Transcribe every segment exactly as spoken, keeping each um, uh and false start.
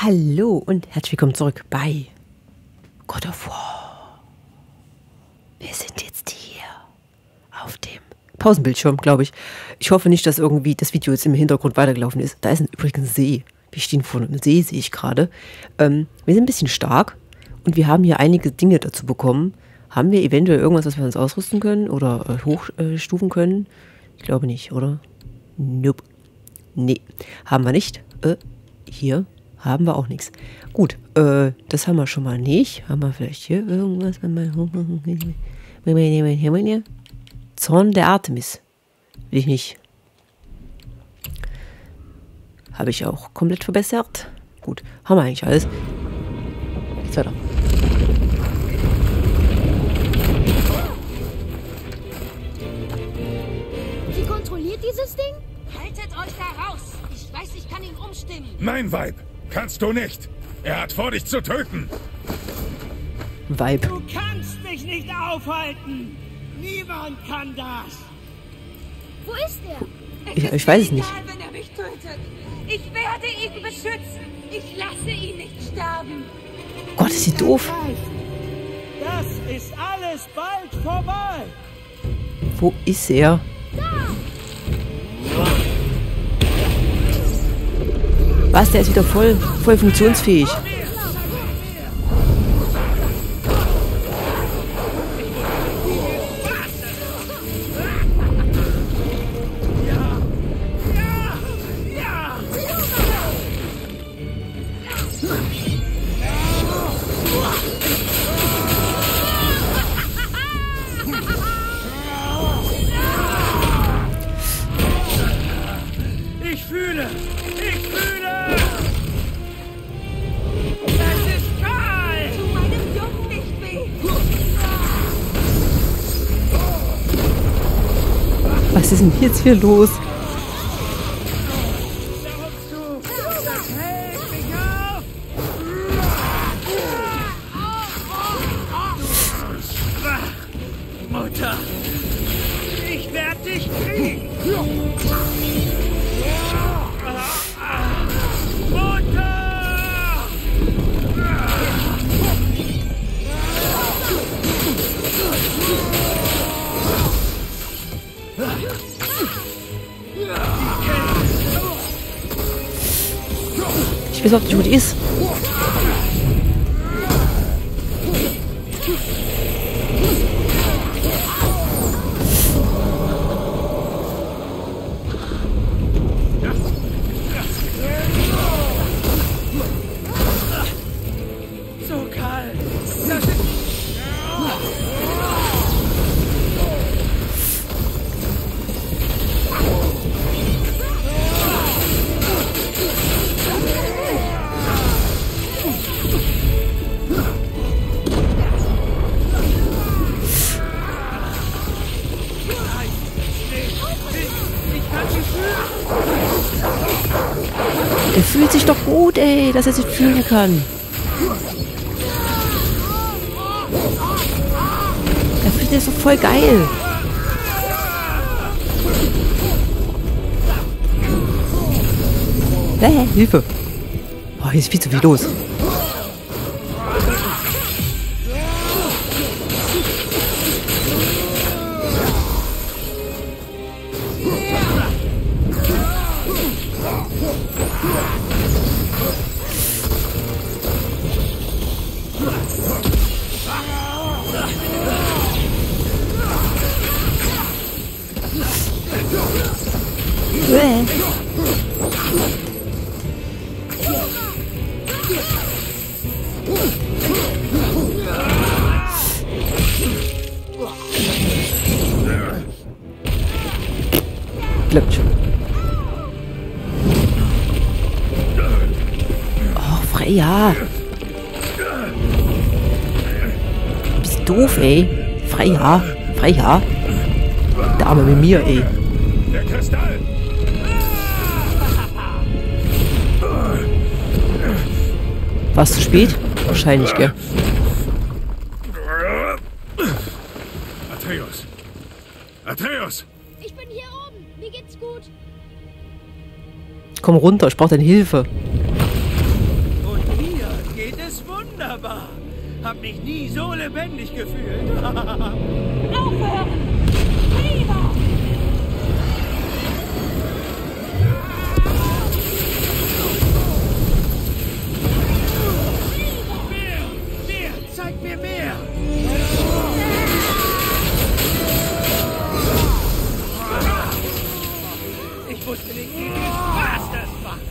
Hallo und herzlich willkommen zurück bei God of War. Wir sind jetzt hier auf dem Pausenbildschirm, glaube ich. Ich hoffe nicht, dass irgendwie das Video jetzt im Hintergrund weitergelaufen ist. Da ist ein übrigens See. Wir stehen vor einem See, sehe ich gerade. Ähm, wir sind ein bisschen stark und wir haben hier einige Dinge dazu bekommen. Haben wir eventuell irgendwas, was wir uns ausrüsten können oder äh, hochstufen können? Ich glaube nicht, oder? Nope. Nee, haben wir nicht. Äh, hier haben wir auch nichts. Gut, äh, das haben wir schon mal nicht. Haben wir vielleicht hier irgendwas? Zorn der Artemis. Will ich nicht. Habe ich auch komplett verbessert. Gut, haben wir eigentlich alles. Jetzt weiter. Wie kontrolliert dieses Ding? Haltet euch da raus! Ich weiß, ich kann ihn umstimmen. Nein, Weib, kannst du nicht. Er hat vor, dich zu töten. Weib. Du kannst mich nicht aufhalten. Niemand kann das. Wo ist er? Ich, ich weiß es nicht. Egal, wenn er mich tötet. Ich werde ihn beschützen. Ich lasse ihn nicht sterben. Gott, ist sie doof. Das ist alles bald vorbei. Wo ist er? Was? Der ist wieder voll, voll funktionsfähig. Ich fühle. Ich fühle. Es ist kalt. Tu meinem Jungen nicht weh. Was ist denn jetzt hier los? Das hält mich auf. Mutter, ich werde dich kriegen. Mutter! Ich weiß auch nicht, wo die ist. So kalt. Das ist Der fühlt sich doch gut, ey, dass er sich fühlen kann. Der fühlt sich doch voll geil. Hä? Hilfe. Oh, hier ist viel zu viel los. Bäh. Glückt. Oh, Freya. Du bist doof, ey. Freya. Freya. Dame mit mir, ey. Der Kristall. War es zu spät? Wahrscheinlich, gell? Atreus. Atreus. Ich bin hier oben. Mir geht's gut. Komm runter, ich brauche deine Hilfe. Und hab mich nie so lebendig gefühlt. Aufhören! Lieber! Mehr! Mehr! Zeig mir mehr! Ich wusste nicht, wie viel Spaß das macht.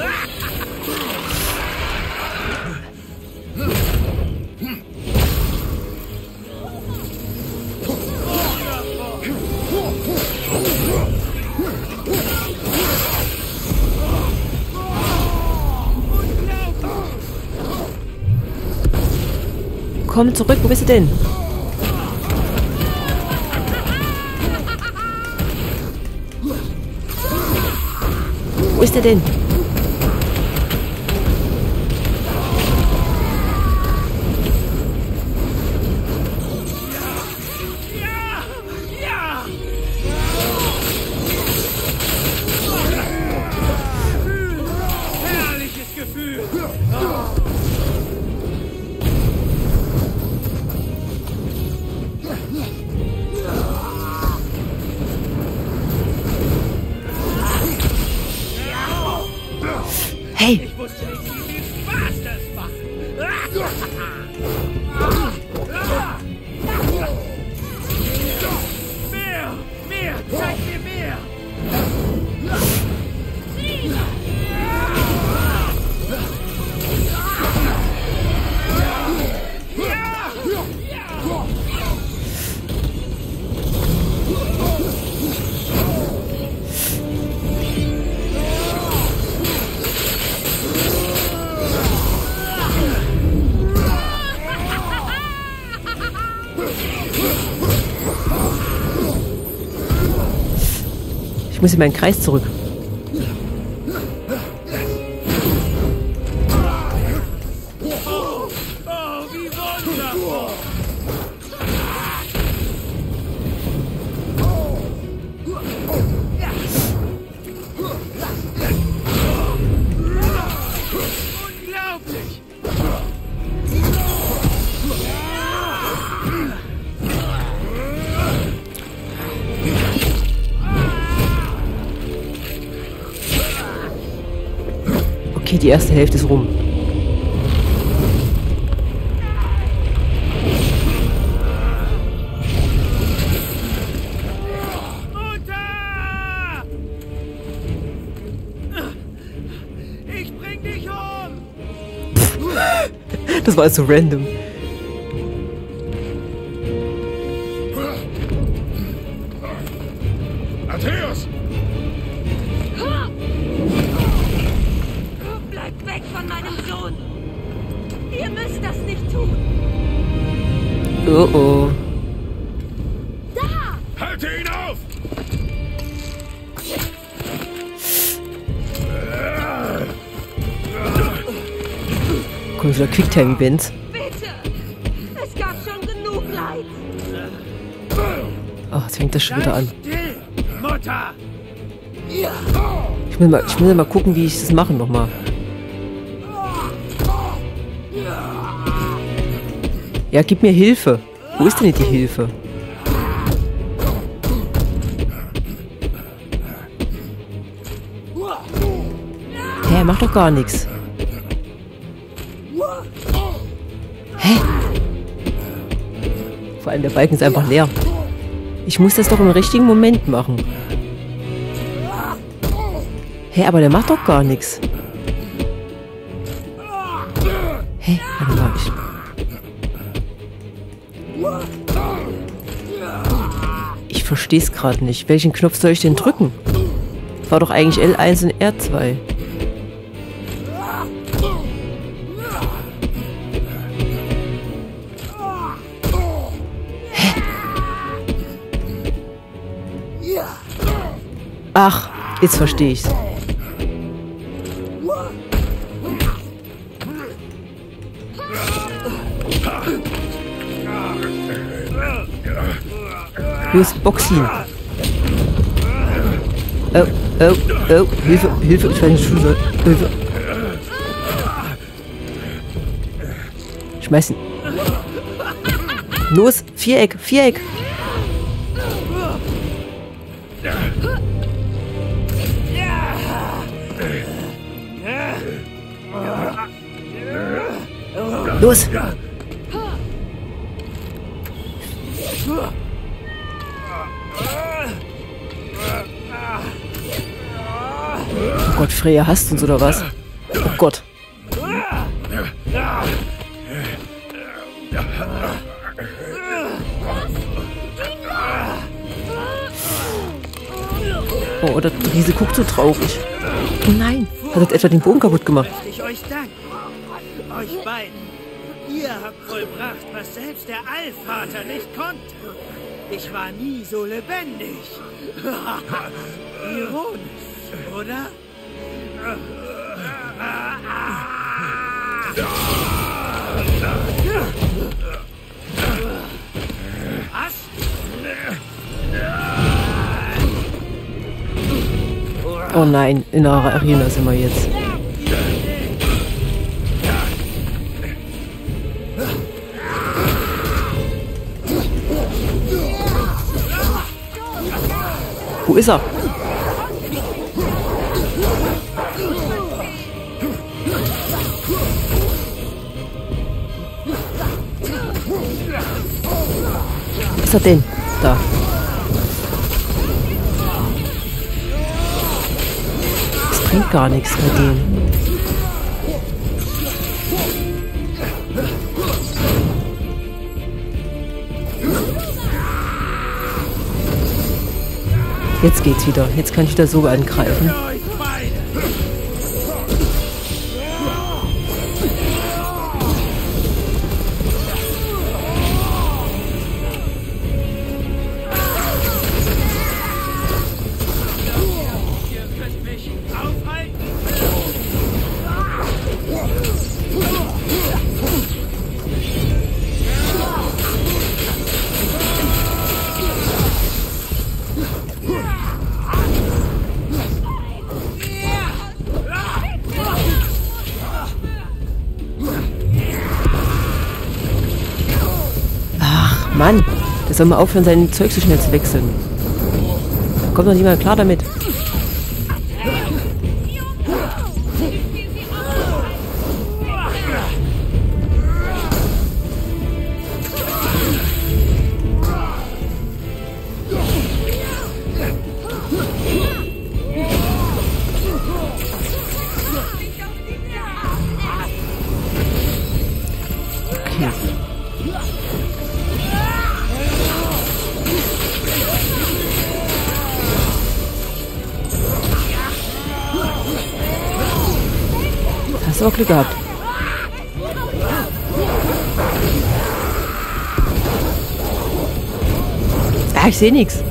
Komm zurück, wo bist du denn? Wo ist er denn? Ja! Ja! Gefühl! Herrliches Gefühl! Hey! Ich wusste nicht, wie viel Spaß das macht. Mehr! Mehr! Zeig mir mehr! Ich muss in meinen Kreis zurück. Oh, wie wundervoll! Unglaublich! Okay, die erste Hälfte ist rum. Mutter! Ich bring dich um! Das war so random. Atreus! Bleibt weg von meinem Sohn! Ihr müsst das nicht tun! Oh oh. Halte ihn auf! Kommt wieder Quicktime-Events. Bitte! Es gab schon genug Leid! Ach, jetzt fängt das schon wieder an. Still, Mutter! Ich will mal, ich will mal gucken, wie ich das mache nochmal. Ja, gib mir Hilfe. Wo ist denn die Hilfe? Hä, er macht doch gar nichts. Hä? Vor allem der Balken ist einfach leer. Ich muss das doch im richtigen Moment machen. Hä, aber der macht doch gar nichts. Hä, warte mal. Ich Ich verstehe es gerade nicht. Welchen Knopf soll ich denn drücken? War doch eigentlich L eins und R zwei. Hä? Ach, jetzt verstehe ich's. Los, box ihn. Oh, oh, oh, Hilfe, Hilfe, ich weiß nicht, Schuhe. Hilfe. Schmeißen. Los, Viereck, Viereck. Los. Oh Gott, Freya hasst uns oder was? Oh Gott. Oh, der Riese guckt so traurig. Oh nein, hat er etwa den Bogen kaputt gemacht? Ich euch danken. Euch beiden. Ihr habt vollbracht, was selbst der Allvater nicht konnte. Ich war nie so lebendig. Ironisch, oder? Was? Oh nein, in der Arena sind wir jetzt. Wo ist er? Wo ist er denn? Da. Das bringt gar nichts bei dem. Jetzt geht's wieder. Jetzt kann ich da so angreifen. Mann, der soll mal aufhören, sein Zeug so schnell zu wechseln. Kommt doch niemand klar damit. Okay. Hast du auch Glück gehabt. Ah, ich sehe nichts.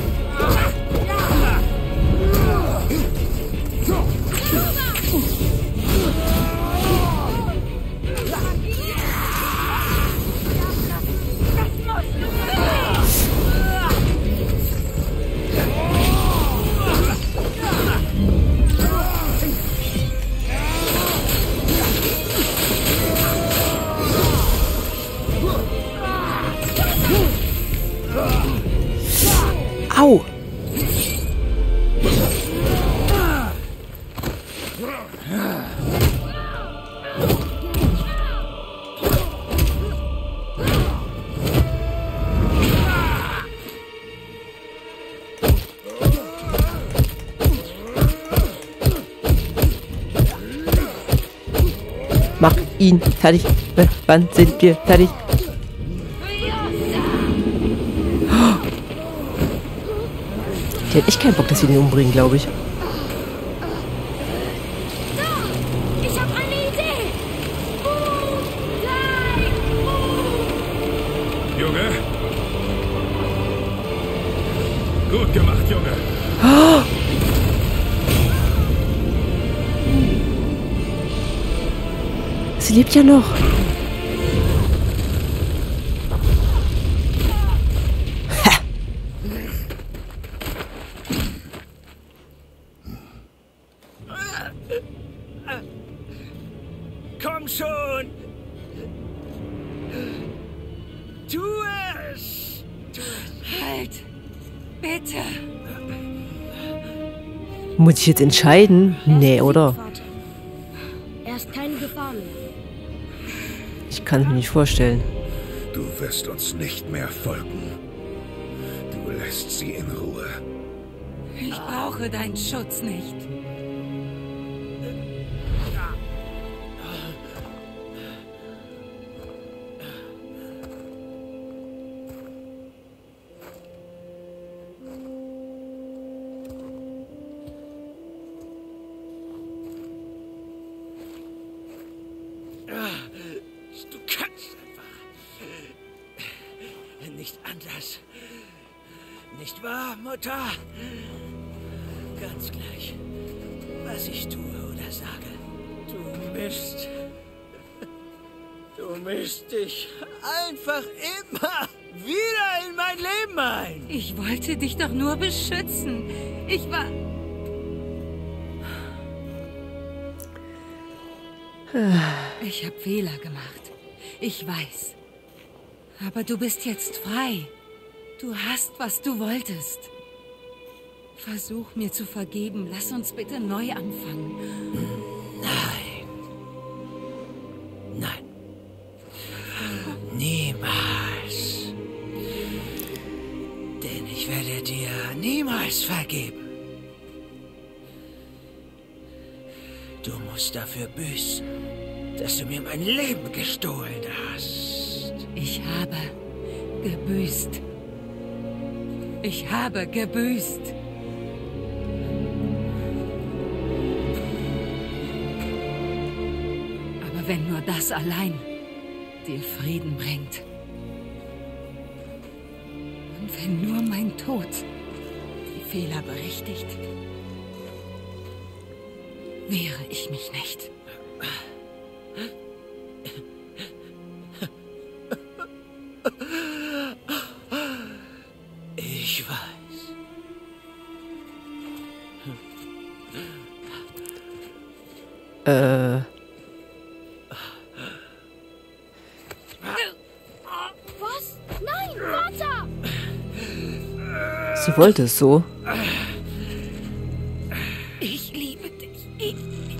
Au! Mach ihn fertig. Wann sind wir fertig? Die hat echt keinen Bock, dass sie den umbringen, glaube ich. Ich habe eine Idee. Junge? Gut gemacht, Junge. Oh! Sie lebt ja noch. Komm schon! Tu es. Tu es. Halt! Bitte! Muss ich jetzt entscheiden? Nee, oder? Vater. Er ist keine Gefahr mehr. Ich kann es mir nicht vorstellen. Du wirst uns nicht mehr folgen. Du lässt sie in Ruhe. Ich brauche deinen Schutz nicht. Du kannst einfach nicht anders. Nicht wahr, Mutter? Ganz gleich, was ich tue oder sage. Du mischst. Du mischst dich einfach immer wieder in mein Leben ein. Ich wollte dich doch nur beschützen. Ich war... Ich habe Fehler gemacht. Ich weiß. Aber du bist jetzt frei. Du hast, was du wolltest. Versuch mir zu vergeben. Lass uns bitte neu anfangen. Nein. Nein. Niemals. Denn ich werde dir niemals vergeben. Du musst dafür büßen, dass du mir mein Leben gestohlen hast. Ich habe gebüßt. Ich habe gebüßt. Aber wenn nur das allein dir Frieden bringt. Und wenn nur mein Tod die Fehler berichtigt, wehre ich mich nicht. Ich weiß. Äh. Was? Nein, Vater! Sie wollte es so. Ich liebe dich. Ich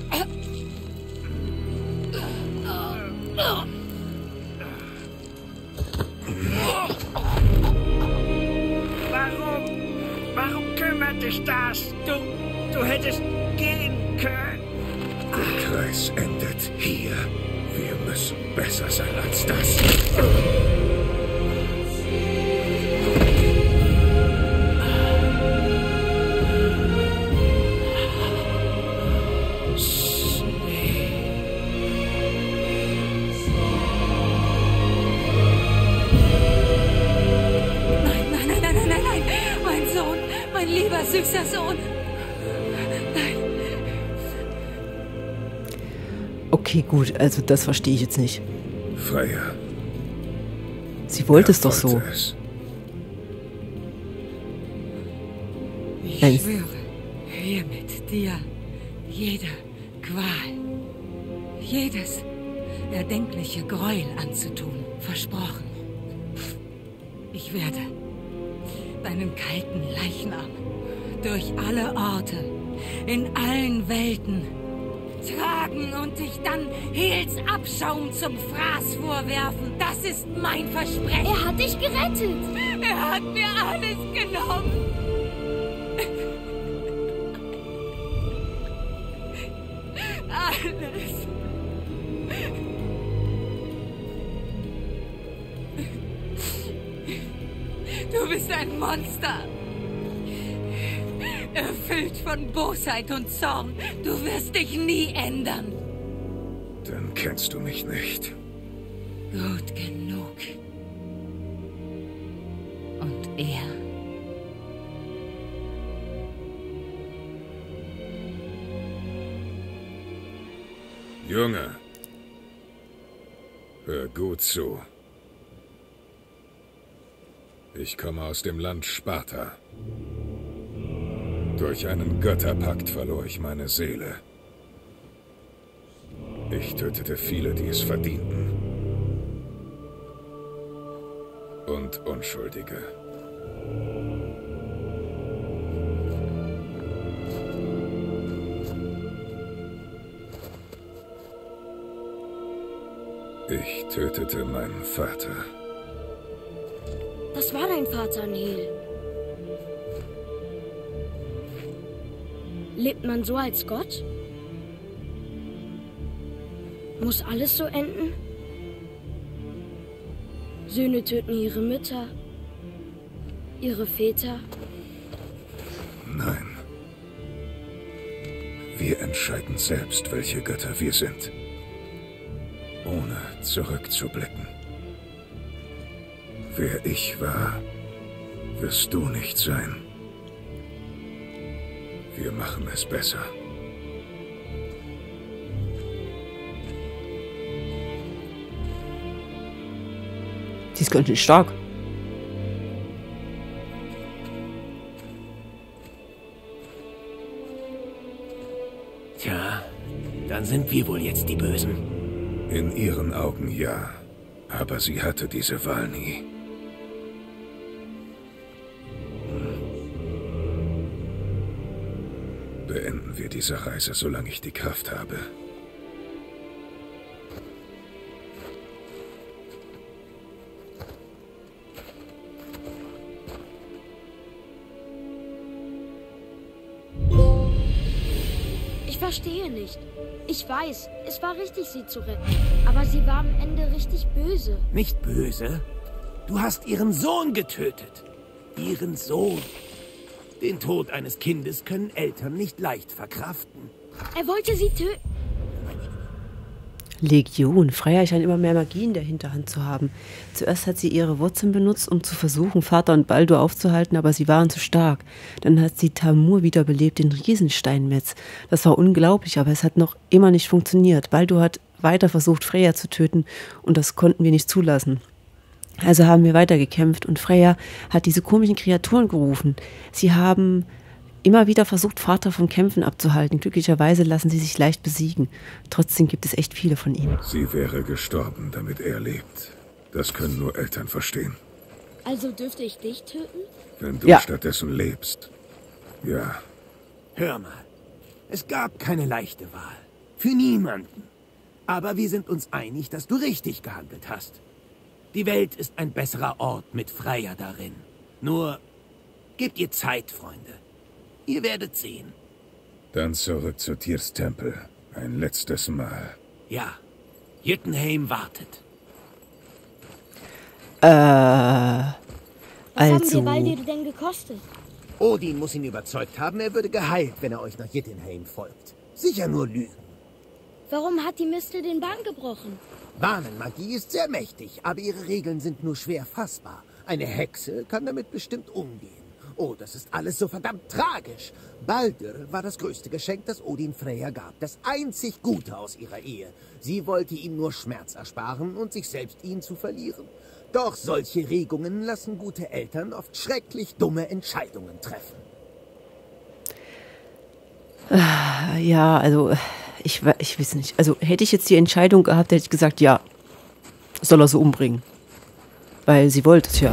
Warum? Warum kümmert dich das? Du, du hättest gehen können. Der Kreis endet hier. Wir müssen besser sein als das. Süßer Sohn. Nein. Okay, gut, also das verstehe ich jetzt nicht. Freya. Sie wollte Er es doch so. wollte es. Ich Nein. schwöre hiermit dir jede Qual, jedes erdenkliche Gräuel anzutun, versprochen. Ich werde deinen kalten Leichnam durch alle Orte, in allen Welten tragen und dich dann Hels Abschaum zum Fraß vorwerfen. Das ist mein Versprechen. Er hat dich gerettet. Er hat mir alles genommen. Alles. Du bist ein Monster. Erfüllt von Bosheit und Zorn. Du wirst dich nie ändern. Dann kennst du mich nicht. Gut genug. Und er? Junge, hör gut zu. Ich komme aus dem Land Sparta. Durch einen Götterpakt verlor ich meine Seele. Ich tötete viele, die es verdienten. Und und Unschuldige. Ich tötete meinen Vater. Das war dein Vater, Nil. Lebt man so als Gott? Muss alles so enden? Söhne töten ihre Mütter, ihre Väter. Nein. Wir entscheiden selbst, welche Götter wir sind. Ohne zurückzublicken. Wer ich war, wirst du nicht sein. Wir machen es besser. Sie ist ganz schön stark. Tja, dann sind wir wohl jetzt die Bösen. In ihren Augen ja, aber sie hatte diese Wahl nie. Beenden wir diese Reise, solange ich die Kraft habe. Ich verstehe nicht. Ich weiß, es war richtig, sie zu retten. Aber sie war am Ende richtig böse. Nicht böse? Du hast ihren Sohn getötet. Ihren Sohn. Den Tod eines Kindes können Eltern nicht leicht verkraften. Er wollte sie töten. Legion. Freya scheint immer mehr Magie in der Hinterhand zu haben. Zuerst hat sie ihre Wurzeln benutzt, um zu versuchen, Vater und Baldur aufzuhalten, aber sie waren zu stark. Dann hat sie Tamur wiederbelebt, den Riesensteinmetz. Das war unglaublich, aber es hat noch immer nicht funktioniert. Baldur hat weiter versucht, Freya zu töten, und das konnten wir nicht zulassen. Also haben wir weitergekämpft und Freya hat diese komischen Kreaturen gerufen. Sie haben immer wieder versucht, Vater von Kämpfen abzuhalten. Glücklicherweise lassen sie sich leicht besiegen. Trotzdem gibt es echt viele von ihnen. Sie wäre gestorben, damit er lebt. Das können nur Eltern verstehen. Also dürfte ich dich töten? Wenn du Ja. stattdessen lebst. Ja. Hör mal, es gab keine leichte Wahl. Für niemanden. Aber wir sind uns einig, dass du richtig gehandelt hast. Die Welt ist ein besserer Ort mit Freya darin. Nur, gebt ihr Zeit, Freunde. Ihr werdet sehen. Dann zurück zu Tyrs Tempel. Ein letztes Mal. Ja, Jötunheim wartet. Äh, Was haben also, dir Baldur denn gekostet? Odin muss ihn überzeugt haben, er würde geheilt, wenn er euch nach Jötunheim folgt. Sicher nur Lügen. Warum hat die Mistel den Bann gebrochen? Bahnenmagie ist sehr mächtig, aber ihre Regeln sind nur schwer fassbar. Eine Hexe kann damit bestimmt umgehen. Oh, das ist alles so verdammt tragisch. Baldur war das größte Geschenk, das Odin Freya gab. Das einzig Gute aus ihrer Ehe. Sie wollte ihm nur Schmerz ersparen und sich selbst ihn zu verlieren. Doch solche Regungen lassen gute Eltern oft schrecklich dumme Entscheidungen treffen. ja, also, ich, we- ich weiß nicht. Also, hätte ich jetzt die Entscheidung gehabt, hätte ich gesagt, ja, soll er so umbringen. Weil sie wollte es ja.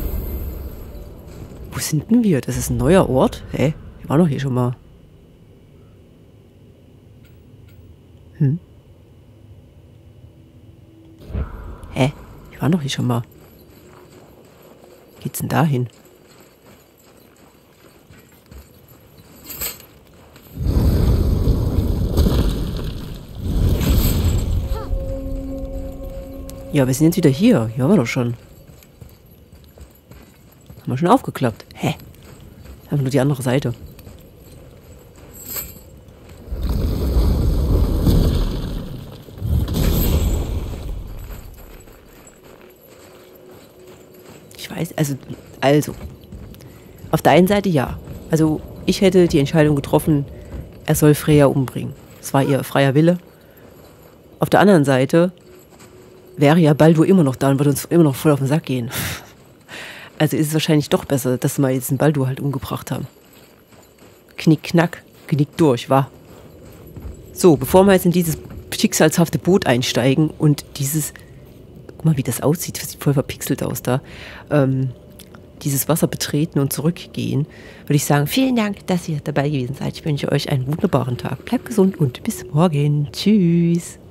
Wo sind denn wir? Das ist ein neuer Ort? Hä? Wir waren doch hier schon mal. Hm? Hä? Wir waren doch hier schon mal. Wie geht's denn da hin? Ja, wir sind jetzt wieder hier. Hier waren wir doch schon. Haben wir schon aufgeklappt. Hä? Einfach nur die andere Seite. Ich weiß, also, also. Auf der einen Seite ja. Also, ich hätte die Entscheidung getroffen, er soll Freya umbringen. Das war ihr freier Wille. Auf der anderen Seite wäre ja Baldur immer noch da und würde uns immer noch voll auf den Sack gehen. Also ist es wahrscheinlich doch besser, dass wir jetzt den Baldur halt umgebracht haben. Knick, knack, knick durch, wa? So, bevor wir jetzt in dieses schicksalshafte Boot einsteigen und dieses mal, wie das aussieht. Das sieht voll verpixelt aus da. Ähm, dieses Wasser betreten und zurückgehen, würde ich sagen, vielen Dank, dass ihr dabei gewesen seid. Ich wünsche euch einen wunderbaren Tag. Bleibt gesund und bis morgen. Tschüss.